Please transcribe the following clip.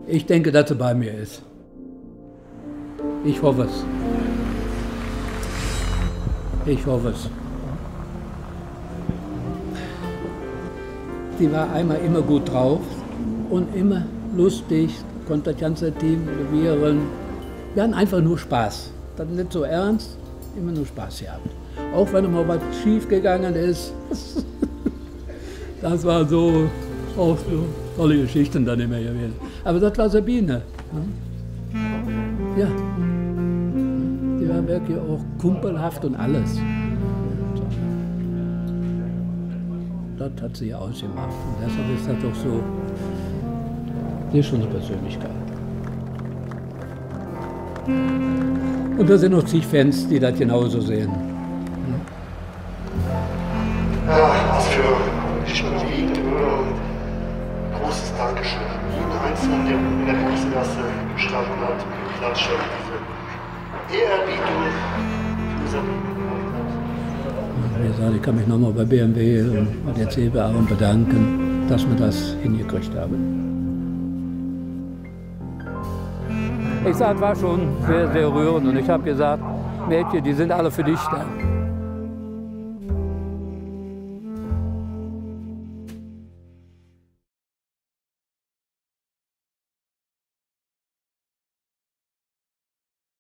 Ich denke, dass sie bei mir ist. Ich hoffe es. Ich hoffe es. Die war einmal immer gut drauf und immer lustig, konnte das ganze Team motivieren. Wir hatten einfach nur Spaß. Das ist nicht so ernst, immer nur Spaß gehabt. Auch wenn mal was schief gegangen ist. Das war so, auch so tolle Geschichten dann immer gewesen. Aber das war Sabine. Ja. Die war wirklich auch kumpelhaft und alles. Das hat sie ausgemacht. Und deshalb ist das doch so, die ist schon eine Persönlichkeit. Und da sind noch zig Fans, die das genauso sehen. Ja, was für ein Lied, oder? Großes Dankeschön. Jeden Einzelnen, der in der Berufsklasse gestanden hat, klatscht auf diese Ehrerbietung für Sabine gemacht hat. Wie gesagt, ich kann mich nochmal bei BMW und der CBA bedanken, dass wir das hingekriegt haben. Ich sage, es war schon sehr, sehr rührend und ich habe gesagt, Mädchen, die sind alle für dich da.